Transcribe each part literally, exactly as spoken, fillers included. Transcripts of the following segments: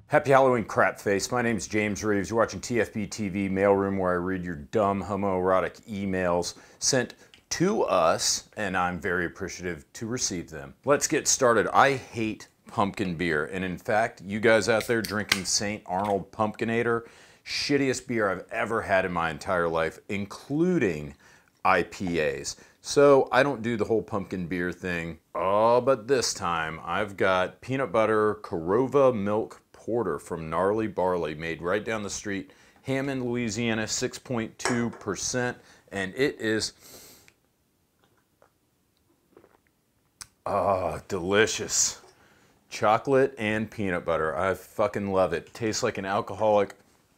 Happy Halloween, crapface. My name is James Reeves. You're watching T F B T V Mailroom, where I read your dumb homoerotic emails sent to us, and I'm very appreciative to receive them. Let's get started. I hate pumpkin beer, and in fact, you guys out there drinking Saint Arnold Pumpkinator, shittiest beer I've ever had in my entire life, including I P As. So I don't do the whole pumpkin beer thing. Oh, but this time I've got peanut butter Corova milk porter from Gnarly Barley, made right down the street, Hammond, Louisiana, six point two percent, and it is oh, delicious. Chocolate and peanut butter. I fucking love it. Tastes like an alcoholic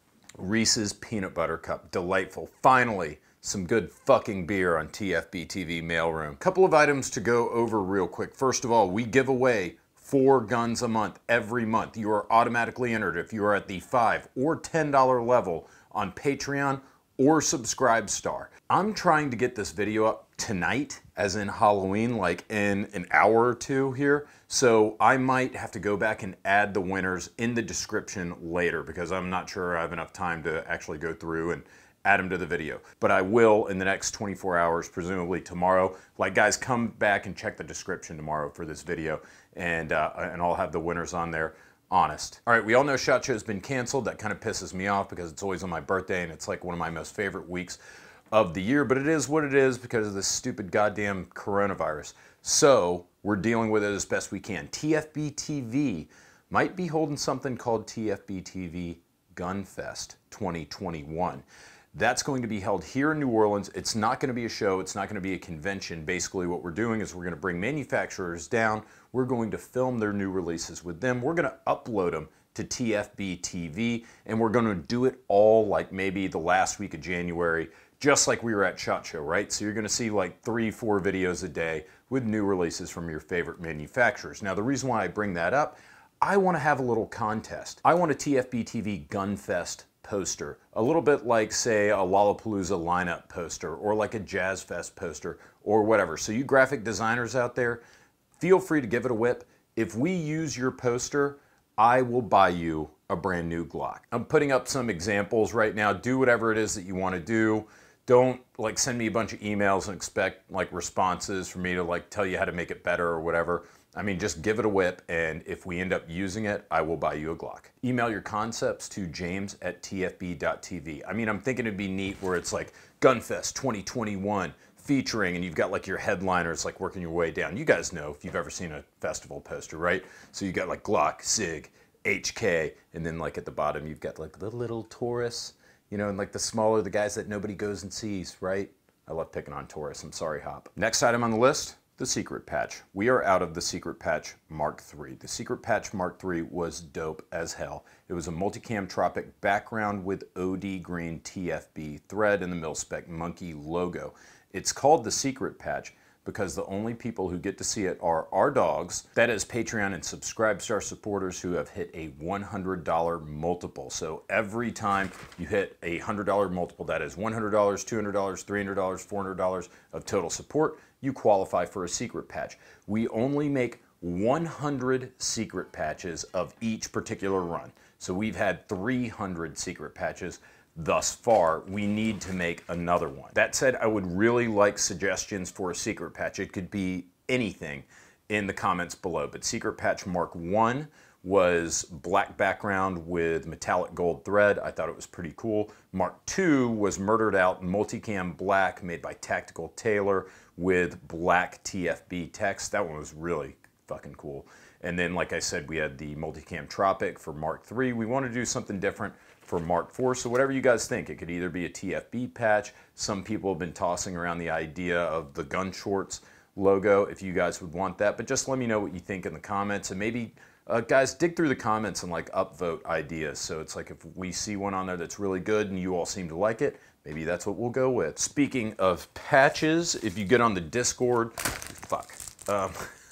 Reese's peanut butter cup. Delightful. Finally, some good fucking beer on T F B T V Mailroom. Couple of items to go over real quick. First of all, we give away four guns a month every month. You are automatically entered if you are at the five or ten dollar level on Patreon or Subscribestar. I'm trying to get this video up tonight, as in Halloween, like in an hour or two here. So I might have to go back and add the winners in the description later, because I'm not sure I have enough time to actually go through and add them to the video. But I will in the next twenty-four hours, presumably tomorrow. Like, guys, come back and check the description tomorrow for this video, and uh, and I'll have the winners on there, honest. All right, we all know SHOT Show's been canceled. That kind of pisses me off because it's always on my birthday, and it's like one of my most favorite weeks of the year, but it is what it is because of this stupid goddamn coronavirus. So we're dealing with it as best we can. T F B T V might be holding something called T F B T V Gunfest twenty twenty-one. That's going to be held here in New Orleans. It's not going to be a show. It's not going to be a convention. Basically, what we're doing is we're going to bring manufacturers down. We're going to film their new releases with them. We're going to upload them to T F B T V, and we're going to do it all like maybe the last week of January, just like we were at SHOT Show, right? So you're going to see like three, four videos a day with new releases from your favorite manufacturers. Now, the reason why I bring that up, I want to have a little contest. I want a T F B T V Gunfest poster, a little bit like, say, a Lollapalooza lineup poster, or like a Jazz Fest poster, or whatever. So you graphic designers out there, feel free to give it a whip. If we use your poster, I will buy you a brand new Glock. I'm putting up some examples right now. Do whatever it is that you want to do. Don't like send me a bunch of emails and expect like responses for me to like tell you how to make it better or whatever. I mean, just give it a whip, and if we end up using it, I will buy you a Glock. Email your concepts to james at T F B dot T V. I mean, I'm thinking it'd be neat where it's like Gunfest twenty twenty-one featuring, and you've got like your headliners like working your way down. You guys know if you've ever seen a festival poster, right? So you got like Glock, Sig, H K, and then like at the bottom you've got like the little Taurus, you know, and like the smaller, the guys that nobody goes and sees, right? I love picking on Taurus. I'm sorry, Hop. Next item on the list, the Secret Patch. We are out of the Secret Patch Mark three. The Secret Patch Mark three was dope as hell. It was a multicam tropic background with O D green T F B thread and the mil-spec monkey logo. It's called the Secret Patch because the only people who get to see it are our dogs, that is Patreon and Subscribestar supporters who have hit a one hundred dollar multiple. So every time you hit a one hundred dollar multiple, that is one hundred dollars, two hundred dollars, three hundred dollars, four hundred dollars of total support, you qualify for a secret patch. We only make one hundred secret patches of each particular run. So we've had three hundred secret patches thus far. We need to make another one. That said, I would really like suggestions for a secret patch. It could be anything in the comments below, but Secret Patch Mark one was black background with metallic gold thread. I thought it was pretty cool. Mark two was murdered out multicam black made by Tactical Tailor with black T F B text. That one was really fucking cool. And then, like I said, we had the multicam Tropic for Mark three. We want to do something different for Mark four, so whatever you guys think. It could either be a T F B patch. Some people have been tossing around the idea of the gun shorts logo, if you guys would want that, but just let me know what you think in the comments, and maybe uh, guys, dig through the comments and like upvote ideas. So it's like if we see one on there that's really good and you all seem to like it, maybe that's what we'll go with. Speaking of patches, if you get on the Discord, fuck, um,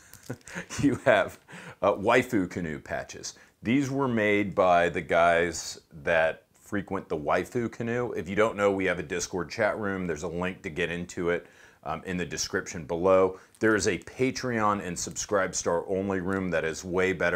you have uh, waifu canoe patches. These were made by the guys that frequent the waifu canoe. If you don't know, we have a Discord chat room. There's a link to get into it um, in the description below. There is a Patreon and Subscribestar only room that is way better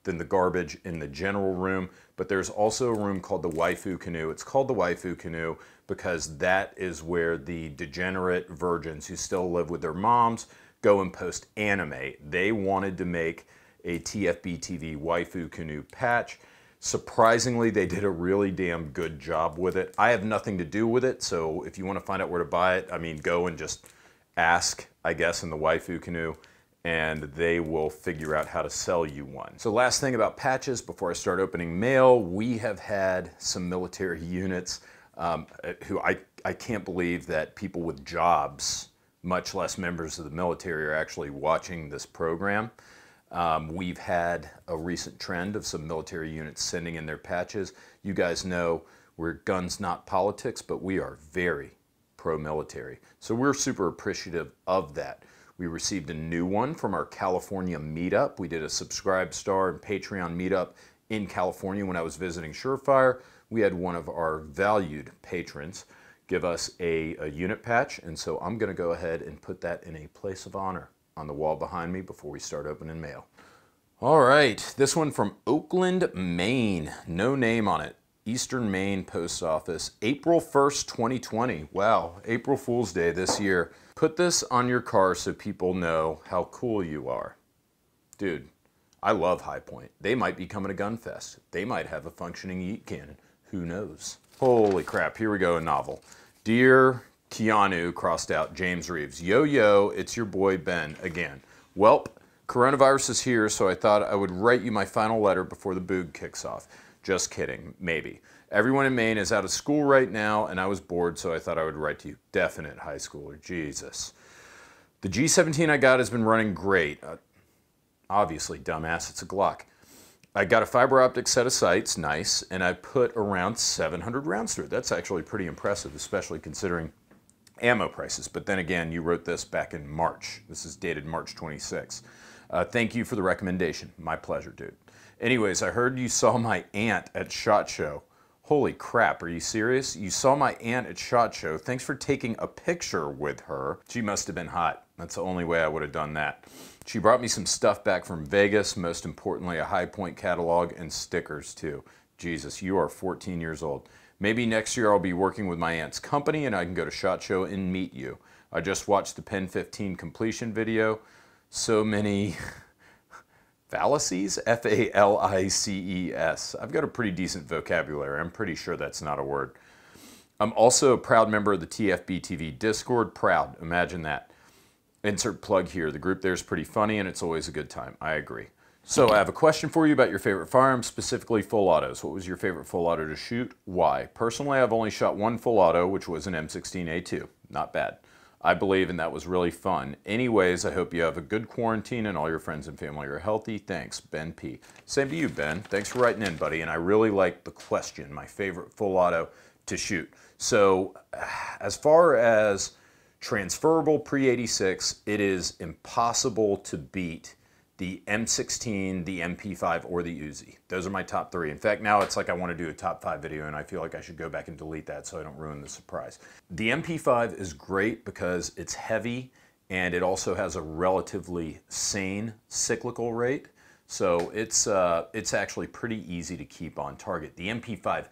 than the garbage in the general room. But there's also a room called the Waifu Canoe. It's called the Waifu Canoe because that is where the degenerate virgins who still live with their moms go and post anime. They wanted to make a T F B T V Waifu Canoe patch. Surprisingly, they did a really damn good job with it. I have nothing to do with it, so if you want to find out where to buy it, I mean, go and just ask, I guess, in the Waifu Canoe, and they will figure out how to sell you one. So last thing about patches before I start opening mail, we have had some military units um, who I, I can't believe that people with jobs, much less members of the military, are actually watching this program. Um, we've had a recent trend of some military units sending in their patches. You guys know we're guns, not politics, but we are very pro-military. So we're super appreciative of that. We received a new one from our California meetup. We did a Subscribe Star and Patreon meetup in California when I was visiting Surefire. We had one of our valued patrons give us a, a unit patch, and so I'm gonna go ahead and put that in a place of honor on the wall behind me before we start opening mail. All right, this one from Oakland, Maine. No name on it. Eastern Maine Post Office, April first, twenty twenty. Wow, April Fool's Day this year. Put this on your car so people know how cool you are. Dude, I love High Point. They might be coming to Gunfest. They might have a functioning yeet cannon. Who knows? Holy crap, here we go, a novel. Dear Keanu, crossed out, James Reeves. Yo, yo, it's your boy Ben again. Welp, coronavirus is here, so I thought I would write you my final letter before the boog kicks off. Just kidding, maybe. Everyone in Maine is out of school right now, and I was bored, so I thought I would write to you. Definite high schooler, Jesus. The G seventeen I got has been running great. Uh, obviously, dumbass, it's a Glock. I got a fiber optic set of sights, nice, and I put around seven hundred rounds through it. That's actually pretty impressive, especially considering ammo prices. But then again, you wrote this back in March. This is dated March twenty-sixth. Uh, thank you for the recommendation. My pleasure, dude. Anyways, I heard you saw my aunt at SHOT Show. Holy crap, are you serious? You saw my aunt at SHOT Show. Thanks for taking a picture with her. She must have been hot. That's the only way I would have done that. She brought me some stuff back from Vegas, most importantly a High Point catalog and stickers too. Jesus, you are fourteen years old. Maybe next year I'll be working with my aunt's company and I can go to SHOT Show and meet you. I just watched the Pen fifteen completion video. So many fallacies? F A L I C E S. I've got a pretty decent vocabulary. I'm pretty sure that's not a word. I'm also a proud member of the T F B T V Discord. Proud. Imagine that. Insert plug here. The group there is pretty funny and it's always a good time. I agree. So I have a question for you about your favorite firearms, specifically full autos. What was your favorite full auto to shoot? Why? Personally, I've only shot one full auto, which was an M sixteen A two. Not bad. I believe, and that was really fun. Anyways, I hope you have a good quarantine and all your friends and family are healthy. Thanks, Ben P. Same to you, Ben. Thanks for writing in, buddy. And I really like the question, my favorite full auto to shoot. So as far as transferable pre eighty-six, it is impossible to beat the M sixteen, the M P five, or the Uzi. Those are my top three. In fact, now it's like I want to do a top five video and I feel like I should go back and delete that so I don't ruin the surprise. The M P five is great because it's heavy and it also has a relatively sane cyclical rate. So it's, uh, it's actually pretty easy to keep on target. The M P five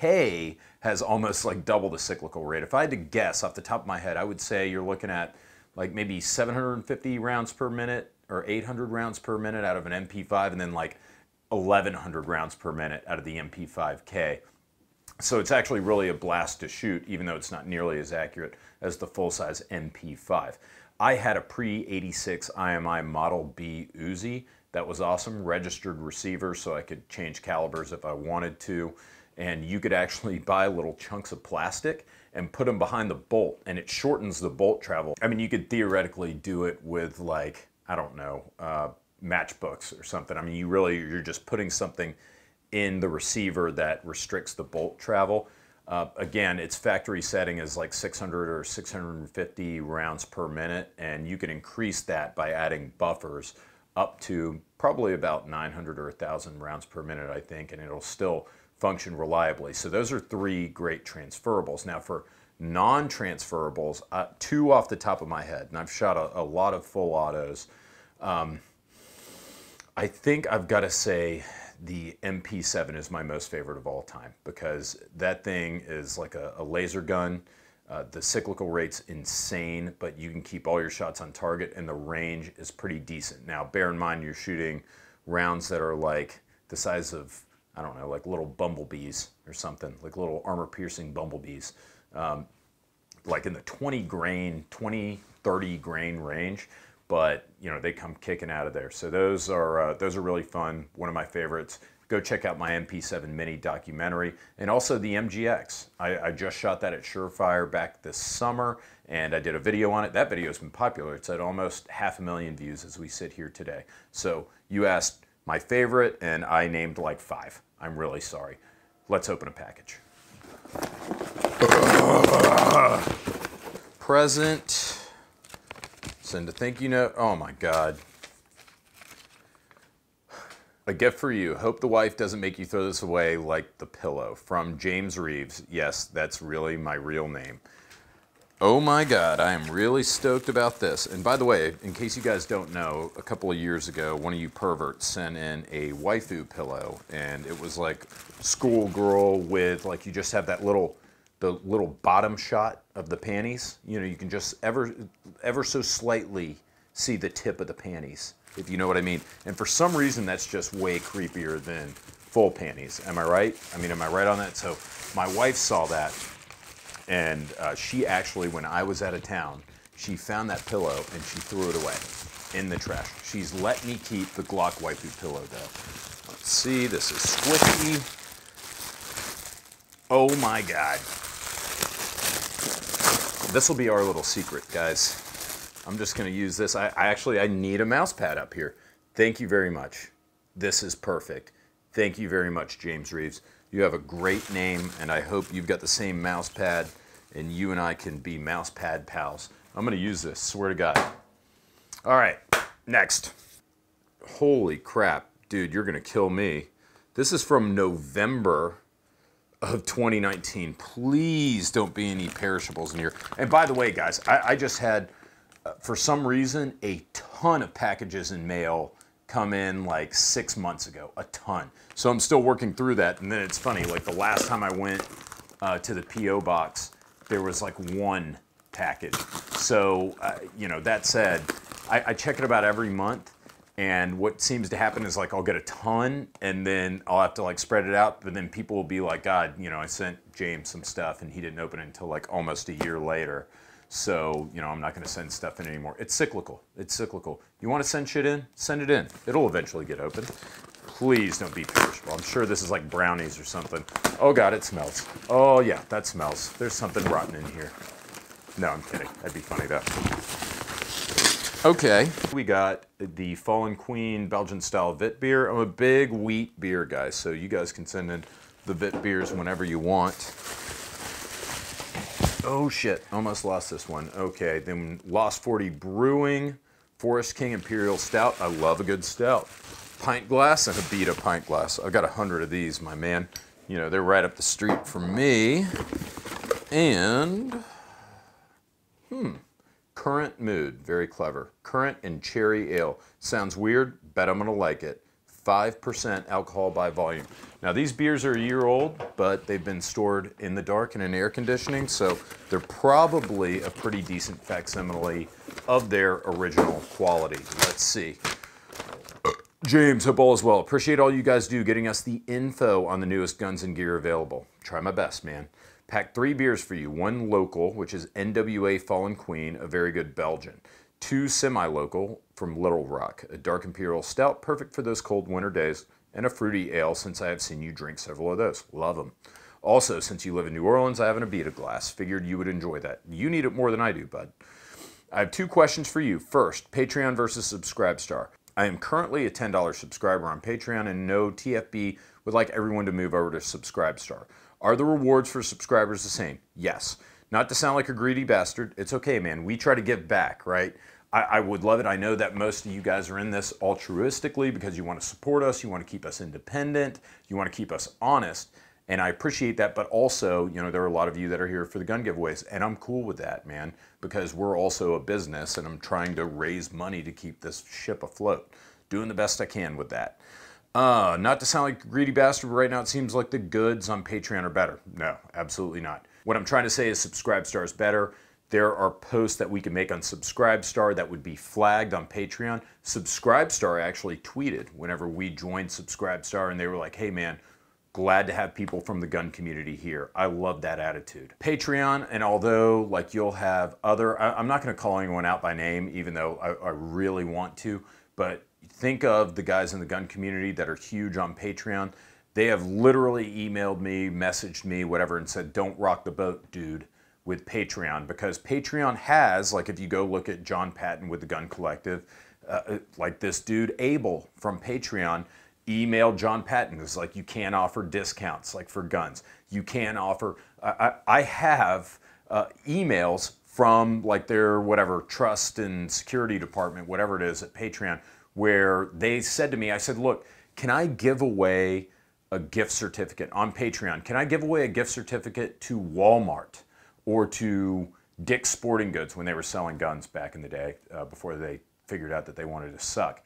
K has almost like double the cyclical rate. If I had to guess off the top of my head, I would say you're looking at like maybe seven hundred fifty rounds per minute or eight hundred rounds per minute out of an M P five, and then like eleven hundred rounds per minute out of the M P five K. So it's actually really a blast to shoot, even though it's not nearly as accurate as the full-size M P five. I had a pre eighty-six I M I Model B Uzi. That was awesome. Registered receiver, so I could change calibers if I wanted to. And you could actually buy little chunks of plastic and put them behind the bolt, and it shortens the bolt travel. I mean, you could theoretically do it with like, I don't know, uh, matchbooks or something. I mean, you really, you're just putting something in the receiver that restricts the bolt travel. Uh, again, its factory setting is like six hundred or six hundred fifty rounds per minute, and you can increase that by adding buffers up to probably about nine hundred or one thousand rounds per minute, I think, and it'll still function reliably. So those are three great transferables. Now for non-transferables, uh, two off the top of my head, and I've shot a, a lot of full autos. Um, I think I've got to say the M P seven is my most favorite of all time because that thing is like a, a laser gun. Uh, the cyclical rate's insane, but you can keep all your shots on target and the range is pretty decent. Now, bear in mind you're shooting rounds that are like the size of, I don't know, like little bumblebees or something, like little armor-piercing bumblebees, um, like in the twenty grain, twenty, thirty grain range, but you know, they come kicking out of there. So those are, uh, those are really fun, one of my favorites. Go check out my M P seven Mini documentary, and also the M G X. I, I just shot that at Surefire back this summer, and I did a video on it. That video has been popular. It's at almost half a million views as we sit here today. So you asked my favorite, and I named like five. I'm really sorry. Let's open a package. Present. Send a thank you note. Oh my God. A gift for you. Hope the wife doesn't make you throw this away like the pillow. From James Reeves. Yes, that's really my real name. Oh my God, I am really stoked about this. And by the way, in case you guys don't know, a couple of years ago, one of you perverts sent in a waifu pillow, and it was like schoolgirl with, like, you just have that little, the little bottom shot of the panties. You know, you can just ever, ever so slightly see the tip of the panties, if you know what I mean. And for some reason, that's just way creepier than full panties. Am I right? I mean, am I right on that? So my wife saw that, and uh, she actually, when I was out of town, she found that pillow and she threw it away in the trash. She's let me keep the Glock waifu pillow though. Let's see, this is squishy. Oh my God. This will be our little secret, guys. I'm just gonna use this. I, I actually, I need a mouse pad up here. Thank you very much. This is perfect. Thank you very much, James Reeves. You have a great name, and I hope you've got the same mouse pad, and you and I can be mouse pad pals. I'm gonna use this, swear to God. All right, next. Holy crap, dude, you're gonna kill me. This is from November of twenty nineteen. Please don't be any perishables in here. And by the way, guys, I, I just had, uh, for some reason, a ton of packages in mail come in like six months ago, a ton. So I'm still working through that. And then it's funny, like the last time I went uh, to the P O box, there was like one package. So, uh, you know, that said, I, I check it about every month. And what seems to happen is like I'll get a ton and then I'll have to like spread it out. But then people will be like, God, you know, I sent James some stuff and he didn't open it until like almost a year later. So, you know, I'm not going to send stuff in anymore. It's cyclical. It's cyclical. You want to send shit in? Send it in. It'll eventually get opened. Please don't be perishable. I'm sure this is like brownies or something. Oh, God, it smells. Oh, yeah, that smells. There's something rotten in here. No, I'm kidding. That'd be funny, though. Okay. We got the Fallen Queen Belgian-style Vit beer. I'm a big wheat beer guy, so you guys can send in the Vit beers whenever you want. Oh shit, almost lost this one. Okay, then Lost forty Brewing, Forest King Imperial Stout. I love a good stout. Pint glass and a Beta pint glass. I've got a hundred of these, my man. You know, they're right up the street from me. And, hmm, Current Mood, very clever. Currant and Cherry Ale. Sounds weird, bet I'm gonna like it. five percent alcohol by volume. Now these beers are a year old, but they've been stored in the dark and in air conditioning, so they're probably a pretty decent facsimile of their original quality. Let's see. James, hope all is well. Appreciate all you guys do getting us the info on the newest guns and gear available. Try my best, man. Pack three beers for you. One local, which is N W A Fallen Queen, a very good Belgian. Two semi-local from Little Rock, a dark imperial stout, perfect for those cold winter days, and a fruity ale, since I have seen you drink several of those. Love them. Also, since you live in New Orleans, I have an Abita glass. Figured you would enjoy that. You need it more than I do, bud. I have two questions for you. First, Patreon versus Subscribestar. I am currently a ten dollar subscriber on Patreon, and no, T F B would like everyone to move over to Subscribestar. Are the rewards for subscribers the same? Yes. Not to sound like a greedy bastard, it's okay, man. We try to give back, right? I, I would love it. I know that most of you guys are in this altruistically because you want to support us, you want to keep us independent, you want to keep us honest, and I appreciate that, but also, you know, there are a lot of you that are here for the gun giveaways, and I'm cool with that, man, because we're also a business, and I'm trying to raise money to keep this ship afloat. doing the best I can with that. Uh, not to sound like a greedy bastard, but right now it seems like the goods on Patreon are better. No, absolutely not. What I'm trying to say is Subscribestar is better. There are posts that we can make on Subscribestar that would be flagged on Patreon. Subscribestar actually tweeted whenever we joined Subscribestar, and they were like, hey man, glad to have people from the gun community here. I love that attitude. Patreon, and although like you'll have other, I, I'm not gonna call anyone out by name, even though I, I really want to, but think of the guys in the gun community that are huge on Patreon. They have literally emailed me, messaged me, whatever, and said, don't rock the boat, dude, with Patreon, because Patreon has, like if you go look at John Patton with the Gun Collective, uh, like this dude, Abel from Patreon, emailed John Patton. It's like, you can't offer discounts like for guns. You can't offer, I, I have uh, emails from like their whatever, trust and security department, whatever it is at Patreon, where they said to me, I said, look, can I give away a gift certificate on Patreon? Can I give away a gift certificate to Walmart or to Dick's Sporting Goods when they were selling guns back in the day, uh, before they figured out that they wanted to suck?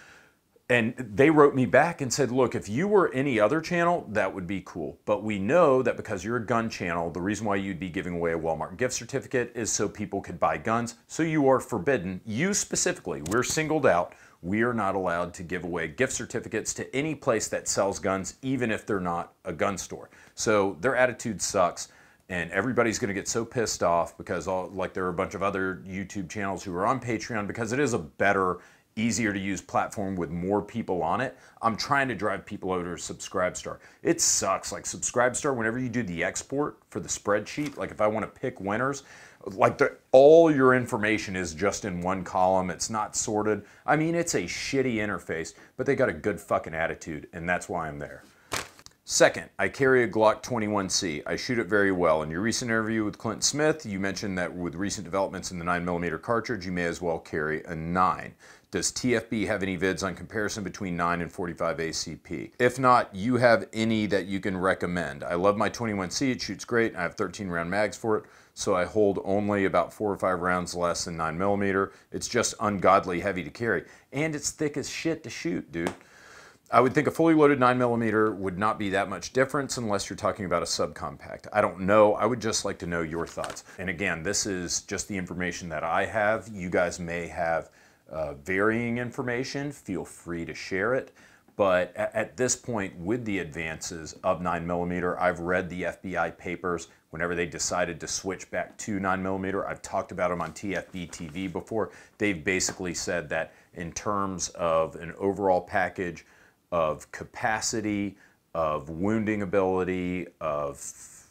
And they wrote me back and said, look, if you were any other channel, that would be cool. But we know that because you're a gun channel, the reason why you'd be giving away a Walmart gift certificate is so people could buy guns. So you are forbidden. You specifically, we're singled out. We are not allowed to give away gift certificates to any place that sells guns, even if they're not a gun store. So their attitude sucks. And everybody's going to get so pissed off because all, like there are a bunch of other YouTube channels who are on Patreon, because it is a better, easier to use platform with more people on it. I'm trying to drive people over to Subscribestar. It sucks. Like Subscribestar, whenever you do the export for the spreadsheet, like if I want to pick winners, like the, all your information is just in one column. It's not sorted. I mean, it's a shitty interface, but they got a good fucking attitude, and that's why I'm there. Second, I carry a Glock twenty-one C. I shoot it very well. In your recent interview with Clint Smith, you mentioned that with recent developments in the nine millimeter cartridge, you may as well carry a nine. Does T F B have any vids on comparison between nine and forty-five A C P? If not, you have any that you can recommend. I love my twenty-one C. It shoots great. I have thirteen round mags for it, so I hold only about four or five rounds less than nine millimeter. It's just ungodly heavy to carry, and it's thick as shit to shoot, dude. I would think a fully loaded nine millimeter would not be that much difference unless you're talking about a subcompact. I don't know. I would just like to know your thoughts. And again, this is just the information that I have. You guys may have uh, varying information. Feel free to share it. But at, at this point, with the advances of nine millimeter, I've read the F B I papers whenever they decided to switch back to nine millimeter. I've talked about them on T F B T V before. They've basically said that in terms of an overall package of capacity, of wounding ability, of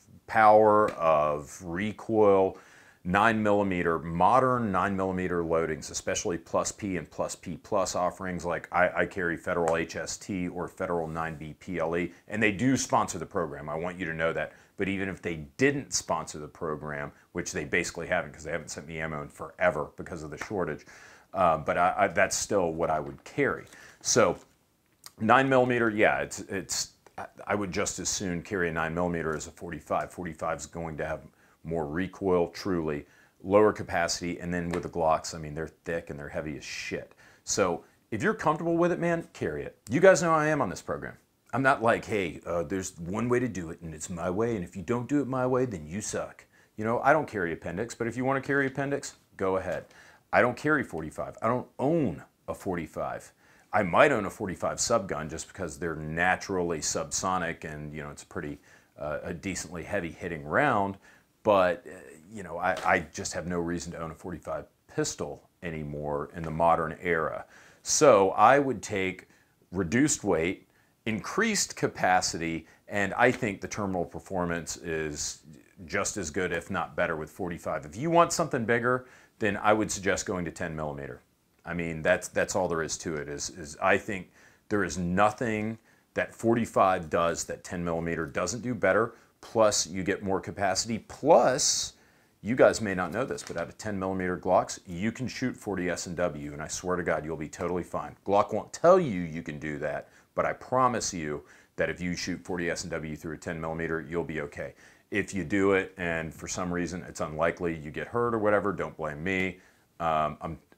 power, of recoil, nine millimeter, modern nine millimeter loadings, especially plus P and plus P plus offerings, like I, I carry Federal H S T or Federal nine B P L E, and they do sponsor the program. I want you to know that. But even if they didn't sponsor the program, which they basically haven't because they haven't sent me ammo in forever because of the shortage, uh, but I, I, that's still what I would carry. So nine millimeter, yeah, it's, it's, I would just as soon carry a nine millimeter as a forty-five. forty-five is going to have more recoil, truly, lower capacity, and then with the Glocks, I mean, they're thick and they're heavy as shit. So if you're comfortable with it, man, carry it. You guys know how I am on this program. I'm not like, hey, uh, there's one way to do it and it's my way, and if you don't do it my way, then you suck. You know, I don't carry appendix, but if you want to carry appendix, go ahead. I don't carry forty-five. I don't own a forty-five. I might own a forty-five subgun just because they're naturally subsonic and, you know, it's a pretty, uh, a decently heavy hitting round, but, uh, you know, I, I just have no reason to own a forty-five pistol anymore in the modern era. So I would take reduced weight, increased capacity, and I think the terminal performance is just as good, if not better, with forty-five. If you want something bigger, then I would suggest going to ten millimeter. I mean, that's, that's all there is to it, is, is I think there is nothing that forty-five does that ten millimeter doesn't do better, plus you get more capacity, plus, you guys may not know this, but out of ten millimeter Glocks, you can shoot forty S and W, and I swear to God, you'll be totally fine. Glock won't tell you you can do that, but I promise you that if you shoot forty S and W through a ten millimeter, you'll be okay. If you do it, and for some reason it's unlikely you get hurt or whatever, don't blame me. Um, I'm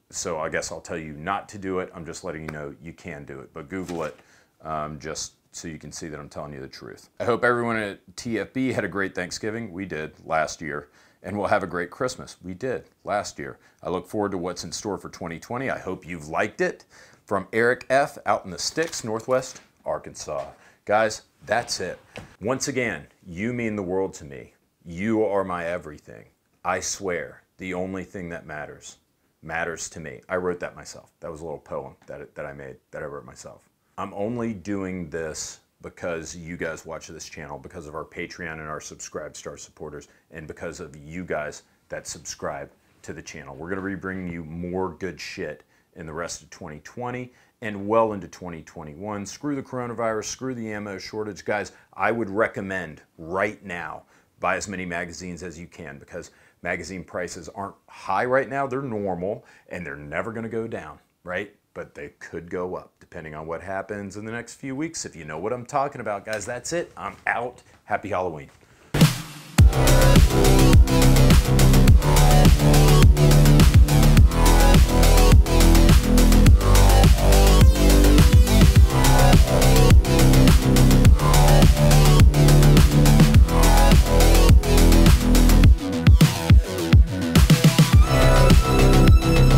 So I guess I'll tell you not to do it. I'm just letting you know you can do it, but Google it um, just so you can see that I'm telling you the truth. I hope everyone at T F B had a great Thanksgiving. We did last year. And we'll have a great Christmas. We did last year. I look forward to what's in store for twenty twenty. I hope you've liked it. From Eric F. out in the sticks, Northwest Arkansas. Guys, that's it. Once again, you mean the world to me. You are my everything. I swear, the only thing that matters, matters to me. I wrote that myself. That was a little poem that, that I made, that I wrote myself. I'm only doing this because you guys watch this channel, because of our Patreon and our Subscribe Star supporters, and because of you guys that subscribe to the channel. We're going to be bringing you more good shit in the rest of twenty twenty and well into twenty twenty-one. Screw the coronavirus, screw the ammo shortage. Guys, I would recommend right now, buy as many magazines as you can, because magazine prices aren't high right now. They're normal, and they're never going to go down, right? But they could go up depending on what happens in the next few weeks. If you know what I'm talking about, guys, that's it. I'm out. Happy Halloween.